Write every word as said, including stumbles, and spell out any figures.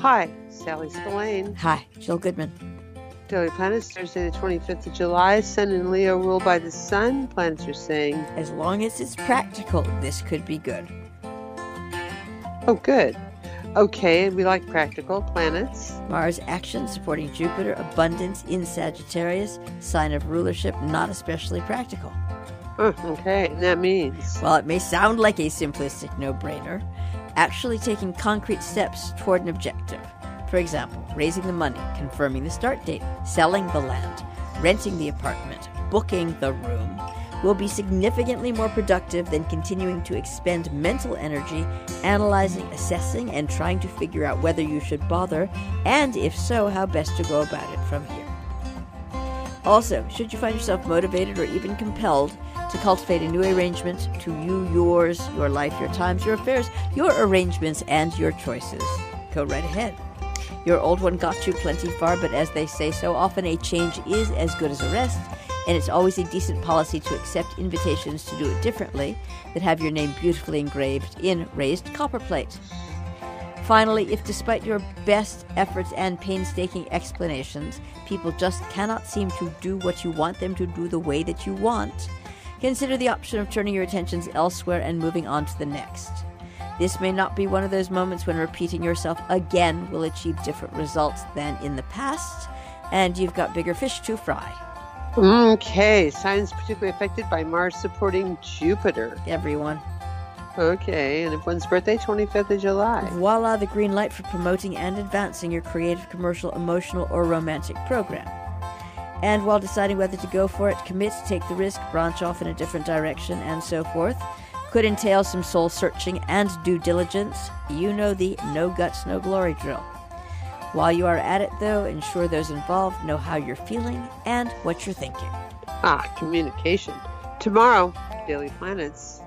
Hi, Sally Spillane. Hi, Jill Goodman. Daily Planets, Thursday the twenty-fifth of July. Sun and Leo rule by the sun. Planets are saying, As long as it's practical, this could be good. oh, good. Okay, we like practical planets. Mars action supporting Jupiter, abundance in Sagittarius, sign of rulership, not especially practical. Oh, okay, and that means? While it may sound like a simplistic no-brainer, actually taking concrete steps toward an objective. For example, raising the money, confirming the start date, selling the land, renting the apartment, booking the room, will be significantly more productive than continuing to expend mental energy analyzing, assessing, and trying to figure out whether you should bother, and if so, how best to go about it from here. Also, should you find yourself motivated or even compelled to cultivate a new arrangement to you, yours, your life, your times, your affairs, your arrangements, and your choices, go right ahead. Your old one got you plenty far, but as they say so often, a change is as good as a rest, and it's always a decent policy to accept invitations to do it differently that have your name beautifully engraved in raised copper plate. Finally, if despite your best efforts and painstaking explanations, people just cannot seem to do what you want them to do the way that you want, consider the option of turning your attentions elsewhere and moving on to the next. This may not be one of those moments when repeating yourself again will achieve different results than in the past, and you've got bigger fish to fry. Okay, signs particularly affected by Mars supporting Jupiter. Everyone. Okay, and if one's birthday, twenty-fifth of July. Voila, the green light for promoting and advancing your creative, commercial, emotional, or romantic program. And while deciding whether to go for it, commit, take the risk, branch off in a different direction, and so forth, could entail some soul-searching and due diligence. You know the no guts, no glory drill. While you are at it, though, ensure those involved know how you're feeling and what you're thinking. Ah, communication. Tomorrow, Daily Planets.